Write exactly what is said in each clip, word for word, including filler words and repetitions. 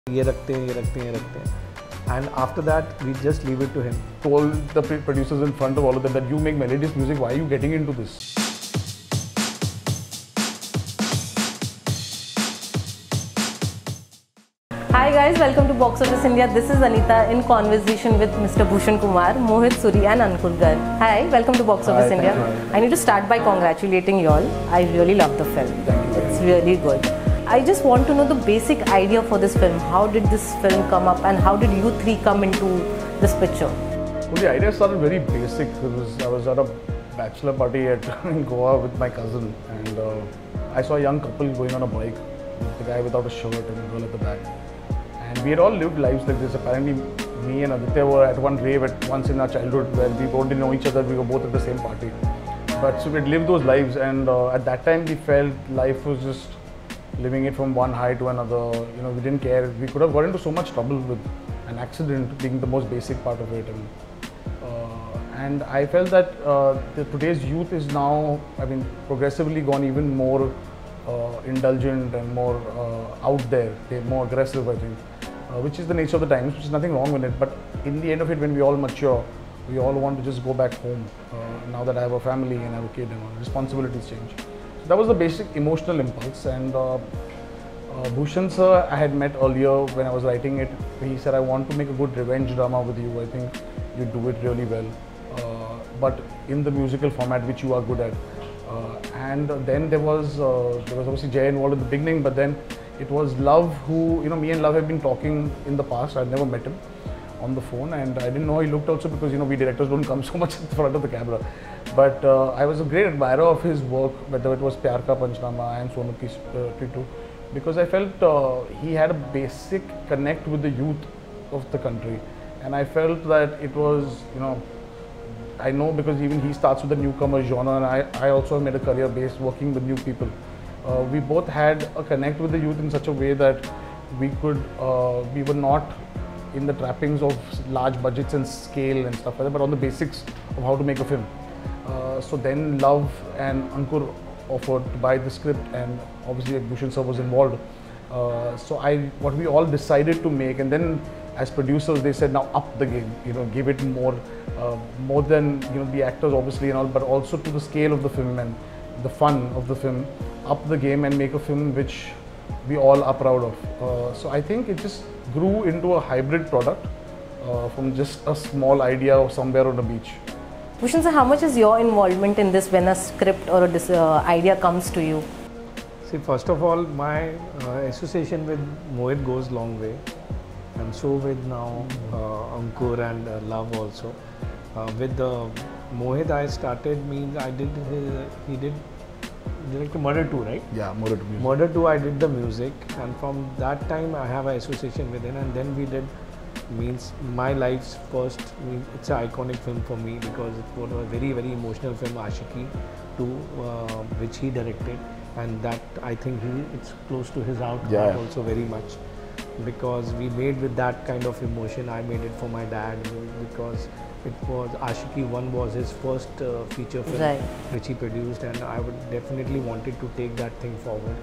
ये रखते हैं, ये रखते हैं, ये रखते हैं. And after that, we just leave it to him. Told the producers in front of all of them that you make melodious music, why are you getting into this? Hi guys, welcome to Box Office India. This is Anita in conversation with Mister Bhushan Kumar, Mohit Suri and Ankur Garg. Hi, welcome to Box Office Hi, India. thank you. I need to start by congratulating you all. I really love the film. Thank you. It's really good. I just want to know the basic idea for this film. How did this film come up and how did you three come into this picture? Well, the idea started very basic. It was, I was at a bachelor party at, in Goa with my cousin, and uh, I saw a young couple going on a bike, the guy without a shirt and the girl at the back. And we had all lived lives like this. Apparently, me and Aditya were at one rave at once in our childhood where we both didn't know each other, we were both at the same party. But so we had lived those lives, and uh, at that time we felt life was just living it from one high to another. You know, we didn't care. We could have got into so much trouble with an accident being the most basic part of it. And, uh, and I felt that uh, the, today's youth is now, I mean, progressively gone even more uh, indulgent and more uh, out there. They're more aggressive, I think, uh, which is the nature of the times, which is nothing wrong with it. But in the end of it, when we all mature, we all want to just go back home. Uh, now that I have a family and I have a kid, and all, responsibilities change. So that was the basic emotional impulse. And uh, uh, Bhushan sir, I had met earlier when I was writing it. He said, I want to make a good revenge drama with you. I think you do it really well, uh, but in the musical format which you are good at. Uh, and then there was uh, there was obviously Jay involved in the beginning, but then it was Love who, you know, me and Love have been talking in the past. I'd never met him on the phone, and I didn't know he looked also because, you know, we directors don't come so much in front of the camera. But uh, I was a great admirer of his work, whether it was Pyar Ka Panchnama and Sonam Ki Titu, because I felt uh, he had a basic connect with the youth of the country, and I felt that it was, you know, I know because even he starts with the newcomer genre, and I, I also have made a career based working with new people. Uh, we both had a connect with the youth in such a way that we could, uh, we were not in the trappings of large budgets and scale and stuff like that, but on the basics of how to make a film. Uh, so then Love and Ankur offered to buy the script, and obviously Bhushan sir was involved. Uh, so I, what we all decided to make, and then as producers they said, now up the game, you know, give it more, uh, more than, you know, the actors obviously and all, but also to the scale of the film and the fun of the film, up the game and make a film which we all are proud of. Uh, so I think it just grew into a hybrid product uh, from just a small idea of somewhere on a beach. Bhushan sir, how much is your involvement in this when a script or a dis uh, idea comes to you? See, first of all, my uh, association with Mohit goes long way, and so with now uh, Ankur and uh, Love also. Uh, with the Mohit, I started means I did his, he did direct Murder two, right? Yeah, Murder two. Murder two, I did the music, and from that time I have an association with him, and then we did means my life's first. Means it's an iconic film for me because it was a very very emotional film, Aashiqui two, uh, which he directed, and that I think he it's close to his heart Yeah. also very much, because we made with that kind of emotion. I made it for my dad because it was Aashiqui one was his first uh, feature film, Right. which he produced, and I would definitely wanted to take that thing forward.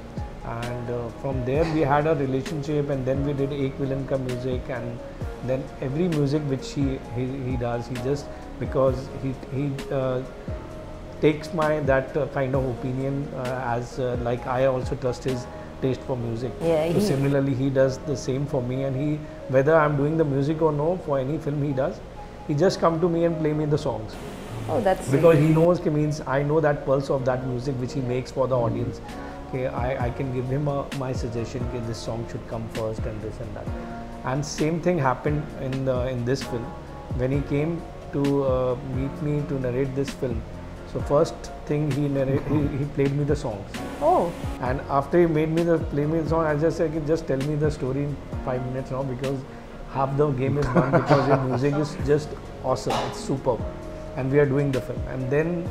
And uh, from there we had a relationship, and then we did Ek Villain Ka music, and then every music which he he, he does, he just because he he uh, takes my that uh, kind of opinion uh, as uh, like I also trust his taste for music. Yeah, so he- similarly he does the same for me, and he, whether I'm doing the music or no for any film he does, he just come to me and play me the songs. Oh, that's Because he knows, ke means I know that pulse of that music which he makes for the audience. Okay, I, I can give him a, my suggestion that this song should come first and this and that. And same thing happened in the, in this film when he came to uh, meet me to narrate this film. So first thing he narrate, he, he played me the songs. Oh, And after he made me the play me the song, I just said, just tell me the story in five minutes now, because half the game is done, because your music is just awesome. It's superb, and we are doing the film. And then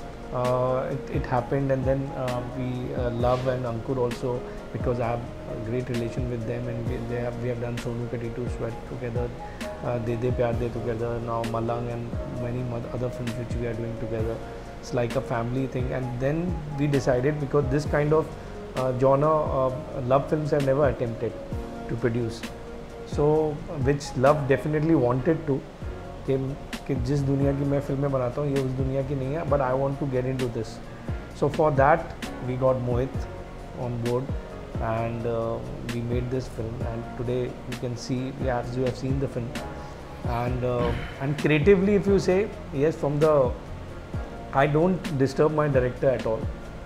uh, it, it happened, and then uh, we uh, Love and Ankur also, because I have a great relation with them, and we, they have we have done Sonu Ka Titu Sweat together, uh, De De Pyar De together, now Malang, and many other films which we are doing together. It's like a family thing. And then we decided, because this kind of uh, genre, uh, love films have never attempted to produce. So which Love definitely wanted to. कि कि जिस दुनिया की मैं फिल्में बनाता हूँ ये उस दुनिया की नहीं है, but I want to get into this. So for that we got Mohit on board and uh, we made this film, and today you can see, yeah, as you have seen the film, and uh, and creatively, if you say, yes, from the, I don't disturb my director at all.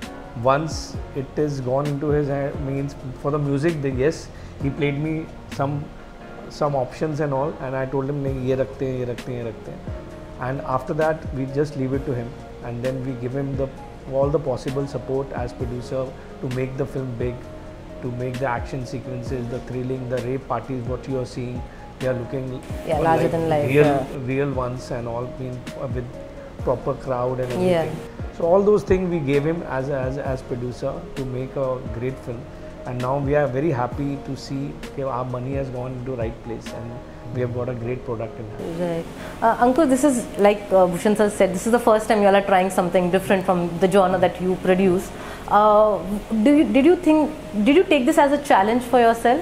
Once it is gone into his hand, means for the music, the, yes, he played me some some options and all, and I told him nahi ye rakhte hain, ye rakhte hain, ye rakhte hain. And after that we just leave it to him, and then we give him the all the possible support as producer to make the film big, to make the action sequences, the thrilling, the rape parties, what you are seeing, they are looking yeah, larger like than life, real, yeah. real ones and all, being uh, with proper crowd and everything. Yeah. So all those things we gave him as as as producer to make a great film, and now we are very happy to see that our money has gone into right place and we have got a great product in hand. Right. Uh, Ankur, this is like uh, Bhushan sir said, this is the first time you all are trying something different from the genre that you produce. Uh, do you, did you think, did you take this as a challenge for yourself?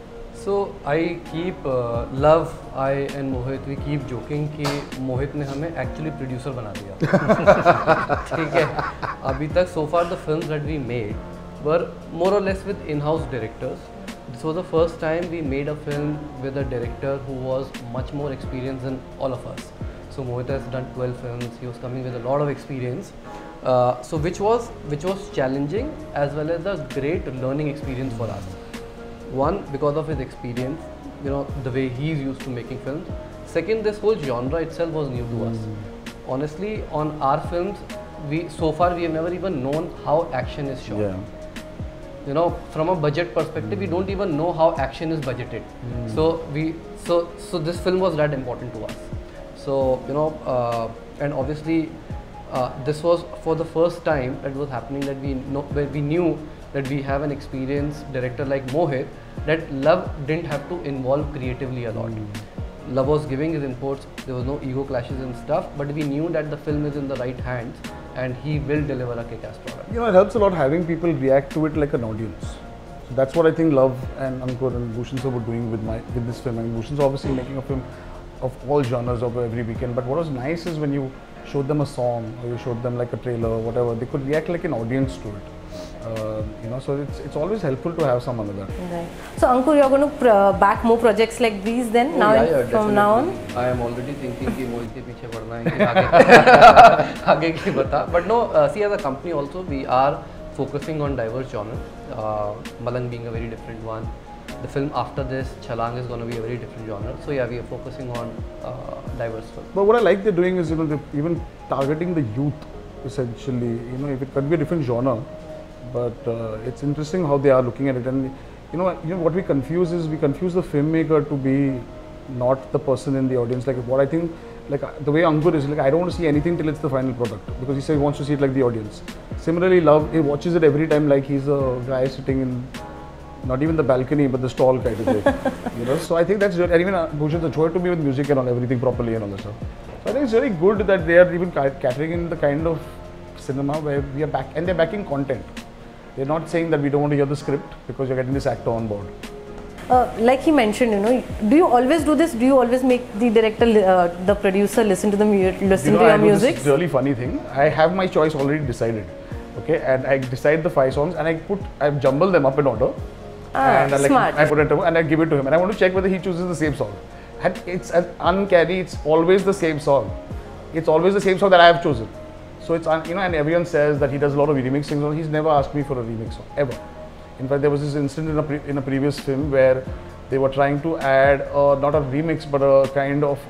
So I keep uh, Love, I and Mohit, we keep joking कि Mohit ने हमें actually producer बना दिया. ठीक है. अभी तक so far the films that we made were more or less with in-house directors. This was the first time we made a film with a director who was much more experienced than all of us. So Mohit has done twelve films. He was coming with a lot of experience. Uh, so which was which was challenging as well as a great learning experience for us. One, because of his experience, you know, the way he's used to making films. Second, this whole genre itself was new to us. Honestly, on our films, we so far we have never even known how action is shot. Yeah. You know, from a budget perspective, we don't even know how action is budgeted. Mm. So we, so so this film was that important to us. So you know, uh, and obviously, uh, this was for the first time that was happening that we know, where we knew that we have an experienced director like Mohit, that Love didn't have to involve creatively a lot. Mm. Love was giving his inputs, there was no ego clashes and stuff, but we knew that the film is in the right hands and he will deliver a kick-ass product. You know, it helps a lot having people react to it like an audience. So that's what I think Love and Ankur and Bhushan sir were doing with my with this film. I mean, Bhushan's obviously making a film of all genres of every weekend, but what was nice is when you showed them a song or you showed them like a trailer or whatever, they could react like an audience to it. Uh, you know, so it's it's always helpful to have someone like that. Right. So Ankur, you're going to pr uh, back more projects like these then? Oh, now yeah, in, yeah, from definitely. now on? I am already thinking कि मोहित के पीछे पड़ना है कि आगे आगे की बता. But no, uh, see, as a company also we are focusing on diverse genres. Uh, Malang being a very different one. The film after this, Chalang, is going to be a very different genre. So yeah, we are focusing on uh, diverse films. But what I like they're doing is, you know, they're even targeting the youth essentially. You know, if it could be a different genre, but uh, it's interesting how they are looking at it. And you know, you know what we confuse is we confuse the filmmaker to be not the person in the audience. Like what I think, like the way Ankur is, like I don't want to see anything till it's the final product because he says he wants to see it like the audience. Similarly, Love, he watches it every time like he's a guy sitting in not even the balcony but the stall kind of way. You know, so I think that's really, and even uh, Bhushan's a joy to me with music and all, everything properly and all that stuff. So I think it's very good that they are even catering in the kind of cinema where we are back and they're backing content. They're not saying that we don't want to hear the script because you're getting this actor on board. Uh, like he mentioned, you know, do you always do this? Do you always make the director, uh, the producer listen to the mu listen you know, to your I know music? This is really funny thing. I have my choice already decided. Okay, and I decide the five songs and I put, I jumble them up in order. Ah, and I, like, smart. I put it and I give it to him and I want to check whether he chooses the same song. And it's an uncanny, it's always the same song. It's always the same song that I have chosen. So it's, you know, and everyone says that he does a lot of remixing songs. He's never asked me for a remix song, ever. In fact, there was this incident in a, pre in a previous film where they were trying to add, uh, not a remix, but a kind of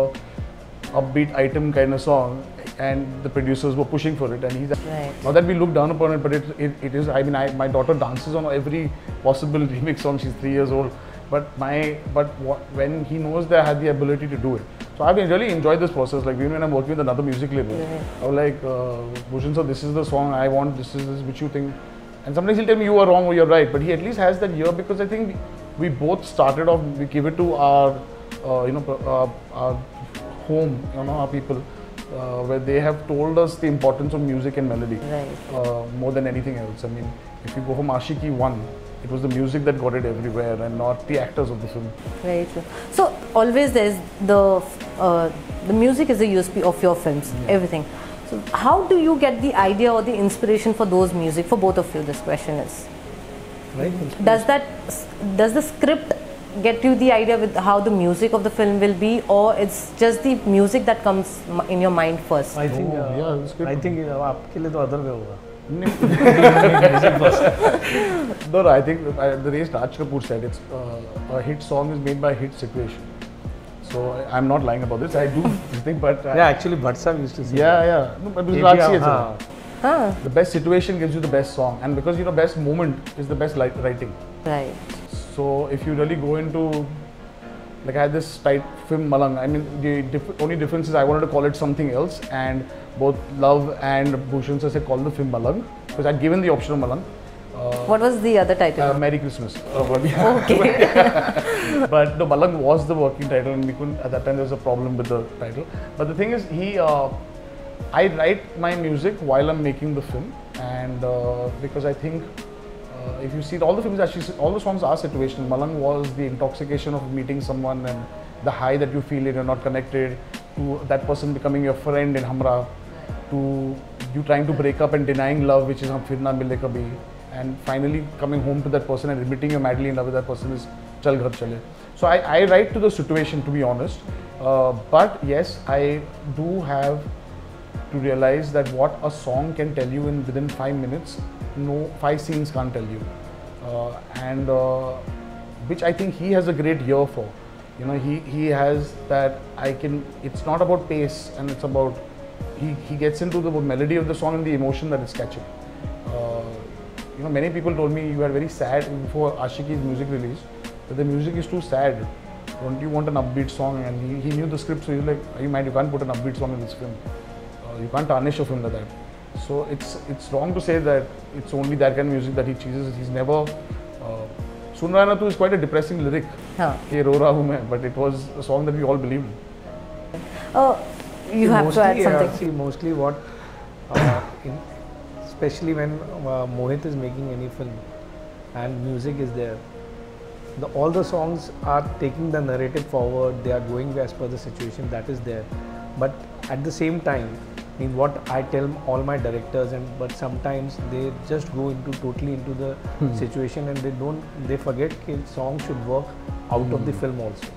uh, upbeat item kind of song. And the producers were pushing for it, and he's right. Not that we look down upon it, but it, it, it is. I mean, I, my daughter dances on every possible remix song. She's three years old, but my but what, when he knows that I had the ability to do it, so I've been really enjoyed this process. Like even when I'm working with another music label, right. I'm like, uh, Bhushan sir, this is the song I want. This is this which you think, and sometimes he'll tell me you are wrong or you're right, but he at least has that ear because I think we, we both started off. We give it to our, uh, you know, uh, our home, you know, our people. Uh, where they have told us the importance of music and melody, right. uh, more than anything else. I mean, if you go from Ashiki one, it was the music that got it everywhere and not the actors of the film. Very true. So always there's the uh, the music is the U S P of your films, yeah. everything. So how do you get the idea or the inspiration for those music for both of you? This question is. Right. Does that does the script get you the idea with how the music of the film will be, or it's just the music that comes in your mind first? I think. Oh, Uh, yeah, the script. I think uh, आपके लिए तो other way होगा. No, no, I think uh, the way Raj Kapoor said, it's uh, a hit song is made by a hit situation. So I, I'm not lying about this. I do this thing, but I, Yeah, actually Bhatt Sahab used to say. yeah, yeah. No, but that. Raj Yeah, says it. हाँ. Huh. The best situation gives you the best song, and because you know, best moment is the best li- writing. Right. So if you really go into, like I had this tight film Malang. I mean, the diff- only difference is I wanted to call it something else, and both Love and Bhushan sir said call the film Malang because I'd given the option of Malang. Uh, What was the other title? uh, Merry Christmas. Okay. But no, Malang was the working title, and we couldn't at that time. There was a problem with the title. But the thing is, he, uh, I write my music while I'm making the film, and uh, because I think. Uh, if you see it, all the films actually, all the songs are situational. Malang was the intoxication of meeting someone and the high that you feel when you're not connected, to that person becoming your friend in Hamra, to you trying to break up and denying love, which is Hum Fir Na Mile Kabhi, and finally coming home to that person and admitting you're madly in love with that person is Chal Ghar Chale. So I, I write to the situation, to be honest. Uh, but yes, I do have to realize that what a song can tell you in within five minutes, no five scenes can't tell you, uh, and uh, which I think he has a great ear for. You know, he he has that. I can. It's not about pace, and it's about he he gets into the melody of the song and the emotion that it's catching. Uh, you know, many people told me you are very sad before Ashiki's music release, that the music is too sad. Don't you want an upbeat song? And he, he knew the script, so he's like, are you mad? You can't put an upbeat song in this film. Uh, you can't tarnish a film like that. So it's it's wrong to say that it's only that kind of music that he chooses. He's never. Uh, Sun Raha Na Tu is quite a depressing lyric. Huh. Ke ro raha hu main, but it was a song that we all believed. Oh, you See, have mostly, to add uh, something. see, mostly what, uh, in, especially when uh, Mohit is making any film and music is there, the, all the songs are taking the narrative forward, they are going as per the situation that is there. But at the same time, I mean, what I tell all my directors, and but sometimes they just go into totally into the Hmm. situation and they don't, they forget that song should work out of the film also,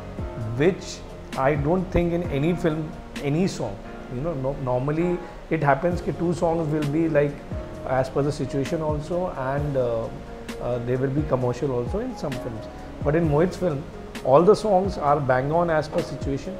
which I don't think in any film, any song, you know, no, normally it happens that two songs will be like as per the situation also, and uh, uh, they will be commercial also in some films. But in Mohit's film, all the songs are bang on as per situation,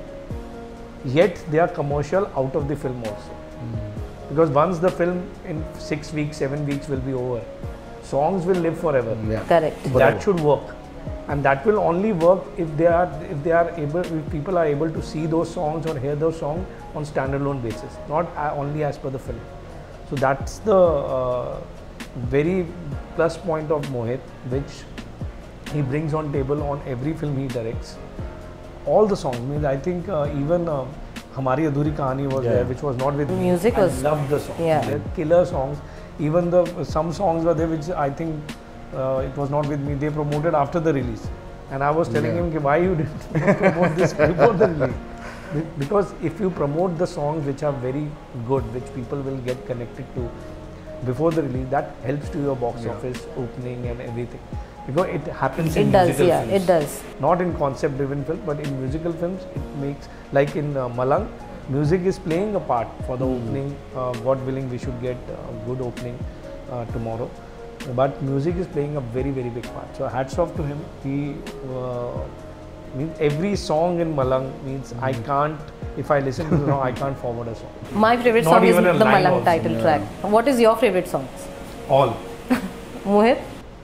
yet they are commercial out of the film also. Mm. Because once the film in six weeks, seven weeks will be over, songs will live forever. Yeah. Correct. That should work, and that will only work if they are if they are able if people are able to see those songs or hear those songs on standalone basis, not uh, only as per the film. So that's the uh, very plus point of Mohit, which he brings on table on every film he directs. All the songs, means I think uh, even uh, Hamari Adhuri Kahani was Yeah. there, which was not with me. Music I was- loved the songs. yeah. They're killer songs. Even the some songs were there which I think uh, it was not with me. They promoted after the release, and I was telling Yeah. him, why you didn't promote this before the release? Be- Because if you promote the songs which are very good, which people will get connected to before the release, that helps to your box Yeah. office opening and everything. Because it happens It in does, musical yeah, films. it does. Not in concept-driven film, but in musical films, it makes, like in uh, Malang, music is playing a part for the opening. Uh, God willing, we should get a good opening uh, tomorrow. But music is playing a very, very big part. So hats off to him. He uh, means every song in Malang means I can't. If I listen to the song, I can't forward a song. My favorite Not song is even a the line Malang also, title yeah. track. What is your favorite song? All. Mohit?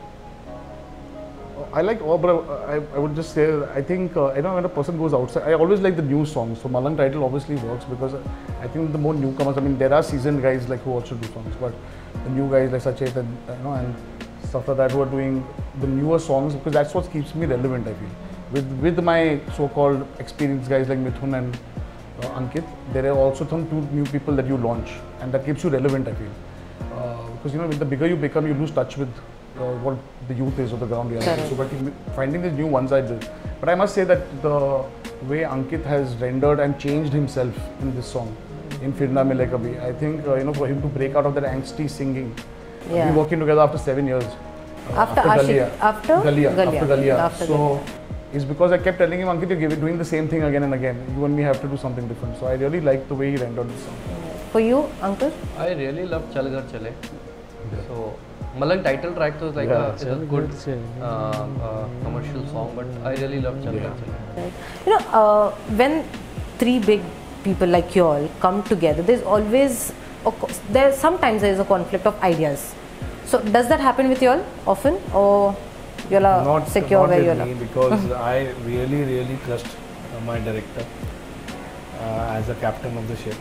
I like, oh, but I, I would just say, I think, uh, you know, when a person goes outside, I always like the new songs. So Malang title obviously works because I think the more newcomers, I mean, there are seasoned guys like who also do songs, but the new guys like Sachet and, you know, and stuff like that who are doing the newer songs, because that's what keeps me relevant, I feel. With with my so-called experienced guys like Mithun and uh, Ankit, there are also some two new people that you launch, and that keeps you relevant, I feel. Uh, because, you know, with the bigger you become, you lose touch with uh, what the youth is or the ground reality. Correct. So, but he- finding these new ones I did. But I must say that the way Ankit has rendered and changed himself in this song, in Firna Mile Kabhi, I think uh, you know, for him to break out of that angsty singing, Yeah. we're working together after seven years. Uh, After Ashik- Galia. after Galia, Galia. after Galia. After so Galia. it's because I kept telling him, Ankit, you're giving- doing the same thing again and again. You and me have to do something different. So I really like the way he rendered this song. For you, Ankur? I really love Chal Ghar Chale. So, Malang title track was like Yeah, a, it's a Chal good Ghar Chale. uh, uh, commercial song, but I really love Chal Ghar Chale. Right. You know, uh, when three big people like you all come together, there's always, a, co- there sometimes there is a conflict of ideas. So does that happen with you all often, or you all are not secure not where you with all me are? because I really really trust uh, my director uh, as a captain of the ship.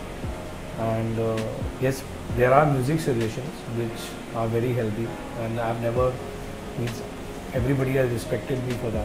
And uh, yes, there are music suggestions which are very healthy, and I've never means everybody has respected me for that.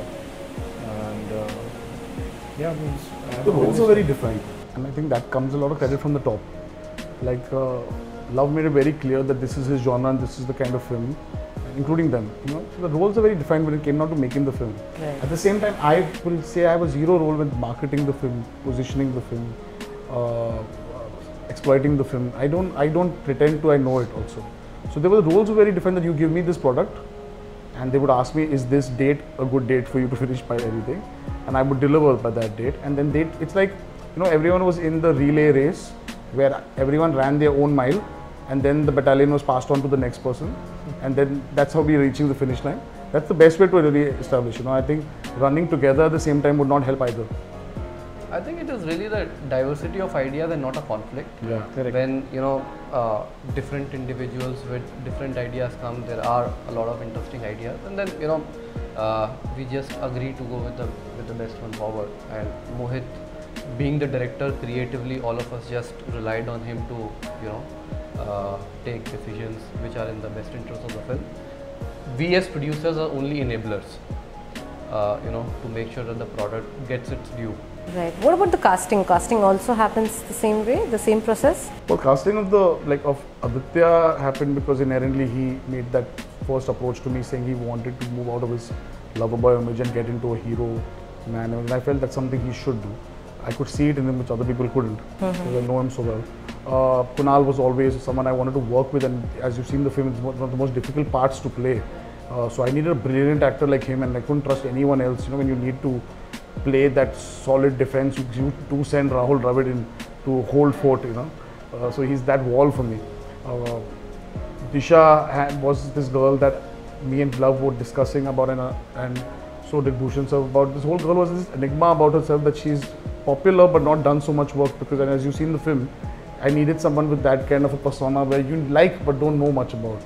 And uh, yeah, means I have The roles always- are very different, and I think that comes a lot of credit from the top. Like uh, Love made it very clear that this is his genre and this is the kind of film, including them. You know, so the roles are very defined when it came down to making the film. Right. At the same time, I will say I have a zero role with marketing the film, positioning the film, uh, exploiting the film. I don't, I don't pretend to I know it also. So there were the roles were very different. That you give me this product, and they would ask me, is this date a good date for you to finish by everything? And I would deliver by that date. And then they, it's like, you know, everyone was in the relay race where everyone ran their own mile, and then the battalion was passed on to the next person, and then that's how we reaching the finish line. That's the best way to really establish. You know, I think running together at the same time would not help either. I think it is really the diversity of ideas and not a conflict. Yeah. Correct. When you know uh, different individuals with different ideas come, there are a lot of interesting ideas, and then you know uh, we just agree to go with the with the best one forward. And Mohit, being the director, creatively, all of us just relied on him to you know uh, take decisions which are in the best interest of the film. We as producers are only enablers, uh, you know, to make sure that the product gets its due. Right. What about the casting? Casting also happens the same way, the same process? Well, casting of the like of Aditya happened because inherently he made that first approach to me, saying he wanted to move out of his lover boy image and get into a hero man, and I felt that's something he should do. I could see it in him which other people couldn't, because I know him so well. Uh, Kunal was always someone I wanted to work with, and as you've seen the film, it's one of the most difficult parts to play. Uh, so I needed a brilliant actor like him, and I couldn't trust anyone else. You know, when you need to play that solid defense, you, you do send Rahul Dravid in to hold fort. You know, uh, so he's that wall for me. Uh, Disha had, was this girl that me and Love were discussing about, and, uh, and so did Bhushan sir, about this whole girl was this enigma about herself, that she's popular but not done so much work, because and as you see in the film, I needed someone with that kind of a persona where you like but don't know much about.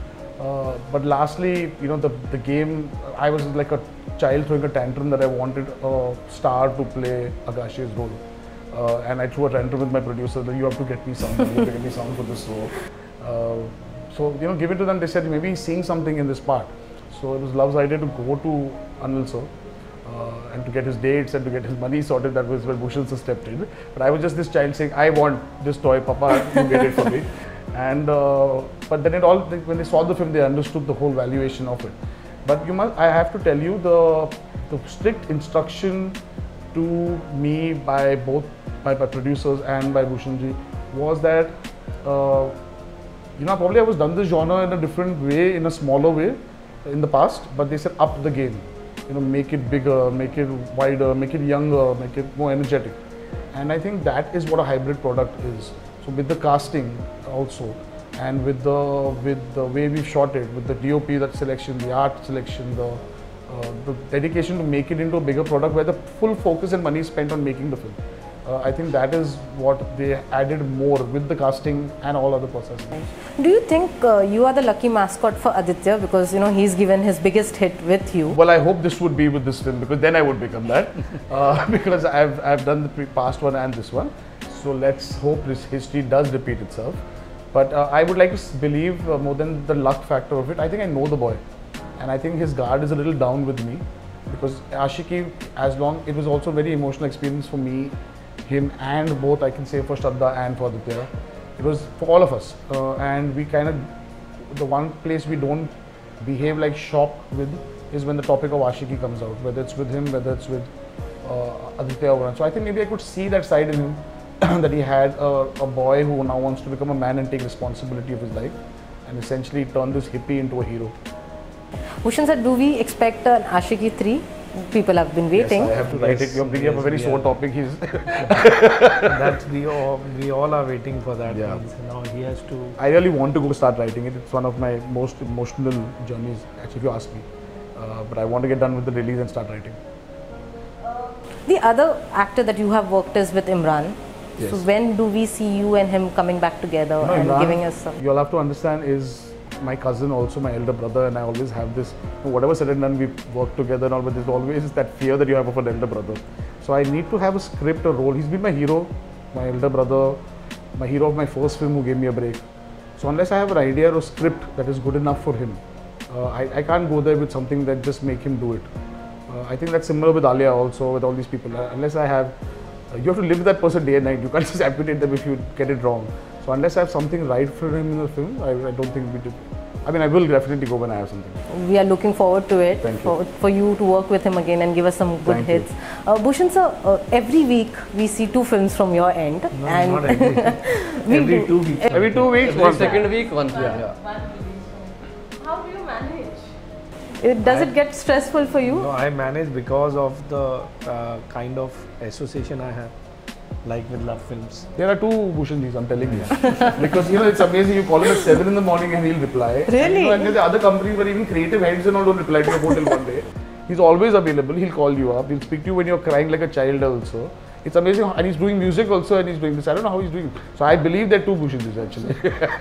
Uh, but lastly, you know, the, the game, I was like a child throwing a tantrum that I wanted a star to play Agash's role. Uh, and I threw a tantrum with my producer that you have to get me someone, you have to get me someone for this role. Uh, so, you know, give it to them, they said maybe he's seeing something in this part. So it was Love's idea to go to Anil sir uh, and to get his dates and to get his money sorted. That was where Bhushan sir stepped in. But I was just this child saying, I want this toy, Papa, you get it for me. And uh, but then it all, when they saw the film, they understood the whole valuation of it. But you must, I have to tell you, the the strict instruction to me by both by, by producers and by Bhushanji was that uh, you know, probably I was done this genre in a different way, in a smaller way in the past, but they said up the game, you know, make it bigger, make it wider, make it younger, make it more energetic. And I think that is what a hybrid product is. So with the casting also, and with the with the way we've shot it, with the D O P, that selection, the art selection, the uh, the dedication to make it into a bigger product where the full focus and money is spent on making the film. Uh, I think that is what they added more with the casting and all other processes. Do you think uh, you are the lucky mascot for Aditya, because you know he's given his biggest hit with you? Well, I hope this would be with this film, because then I would become that. uh, because I've, I've done the pre past one and this one. So let's hope this history does repeat itself. But uh, I would like to s- believe uh, more than the luck factor of it. I think I know the boy, and I think his guard is a little down with me, because Ashiki, as long, it was also a very emotional experience for me, him, and both, I can say, for Shraddha and for Aditya. It was for all of us, uh, and we kind of, the one place we don't behave like shocked with is when the topic of Ashiki comes out, whether it's with him, whether it's with uh, Aditya Awaran. So I think maybe I could see that side in him, that he had a, a boy who now wants to become a man and take responsibility of his life and essentially turn this hippie into a hero. Bhushan sir, do we expect an Ashiki three? People have been waiting. Yes, I have to write Yes, it. You're bringing yes, up a very we sore are. topic. He's That's we all, we all are waiting for that. Yeah. Means now he has to. I really want to go start writing it. It's one of my most emotional journeys, actually, if you ask me. Uh, but I want to get done with the release and start writing. The other actor that you have worked is with Imran. Yes. So when do we see you and him coming back together You know, and Imran, giving us some? You'll have to understand is my cousin, also my elder brother, and I always have this, whatever said and done, we work together and all, but there's always that fear that you have of an elder brother. So I need to have a script, a role. He's been my hero, my elder brother, my hero of my first film who gave me a break. So unless I have an idea or script that is good enough for him, uh, I, I can't go there with something that just make him do it. Uh, I think that's similar with Alia also, with all these people. Uh, unless I have, uh, you have to live with that person day and night. You can't just amputate them if you get it wrong. So unless I have something right for him in the film, I, I don't think we do. I mean, I will definitely go when I have something. We are looking forward to it. Thank you. For, for you to work with him again and give us some good Thank you. hits. Uh, Bhushan sir, uh, every week we see two films from your end. No, and not every, we every do. two weeks. Every two weeks, Every one second week, one film. Yeah. Yeah. How do you manage? It, does it get stressful for you? No, I manage because of the uh, kind of association I have, like with Love Films. There are two Bhushanjis, I'm telling you. Because you know, it's amazing. You call him at seven in the morning and he'll reply. Really? And, you know, and there's the other companies where even creative heads and all don't reply to your phone till one day. He's always available. He'll call you up. He'll speak to you when you're crying like a child also. It's amazing. And he's doing music also and he's doing this. I don't know how he's doing it. So I believe there are two Bhushanjis actually.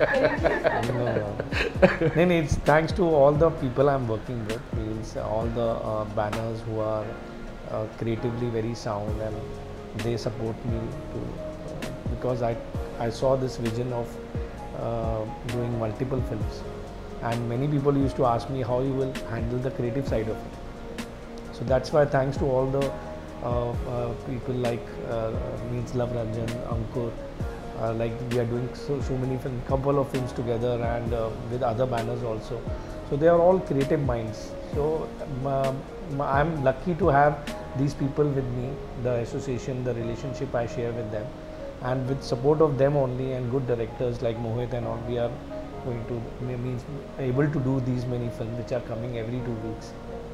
No, no. No, no, it's thanks to all the people I'm working with, means all the uh, banners who are uh, creatively very sound, and they support me to, uh, because I, I saw this vision of uh, doing multiple films, and many people used to ask me how you will handle the creative side of it. So that's why thanks to all the uh, uh, people like uh, means Love Ranjan, Ankur, uh, like we are doing so, so many film, couple of films together, and uh, with other banners also. So they are all creative minds. So um, I'm lucky to have these people with me, the association, the relationship I share with them, and with support of them only and good directors like Mohit and all, we are going to means able to do these many films which are coming every two weeks.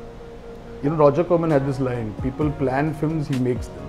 You know, Roger Corman had this line, people plan films, he makes them.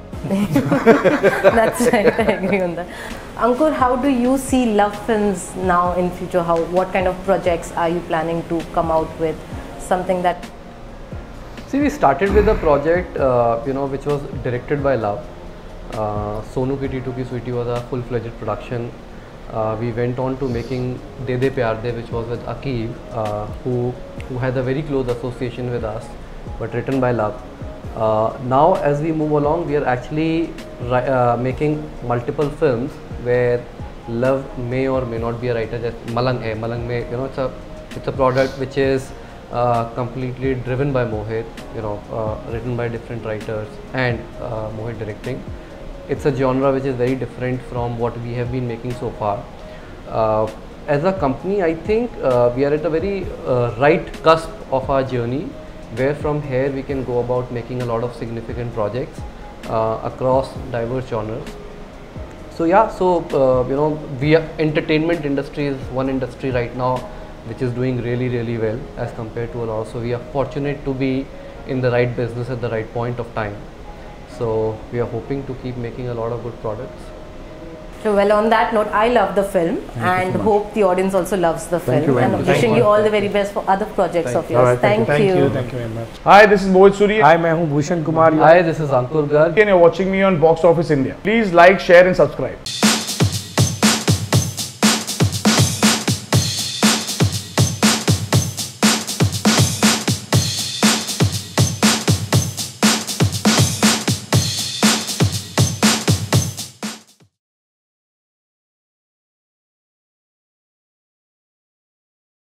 That's right, I agree on that. Ankur, how do you see Love Films now in future? How, what kind of projects are you planning to come out with? Something that... See, we started with a project, uh, you know, which was directed by Love. Uh, Sonu Ki Titu Ki Sweetie was a full-fledged production. Uh, we went on to making De De Pyar De, which was with Aqib, uh, who who had a very close association with us, but written by Love. Uh, now, as we move along, we are actually uh, making multiple films where Love may or may not be a writer. Just Malang hai, Malang mein, you know, it's a it's a product which is uh, completely driven by Mohit, you know, uh, written by different writers, and uh, Mohit directing. It's a genre which is very different from what we have been making so far. Uh, as a company, I think uh, we are at a very uh, right cusp of our journey, where from here we can go about making a lot of significant projects uh, across diverse genres. So yeah, so uh, you know, we are, entertainment industry is one industry right now which is doing really really well as compared to a lot. So we are fortunate to be in the right business at the right point of time. So we are hoping to keep making a lot of good products. So well, on that note, I love the film and hope the audience also loves the Thank film. you very And much. wishing Thank you you. all the very best for other projects Thank of you. yours. Alright, thank thank, you. you. Thank you, thank you very much. Hi, this is Mohit Suri. Hi, मैं हूँ Bhushan Kumar. Hi, this is Ankur Garg. And you're watching me on Box Office India. Please like, share and subscribe.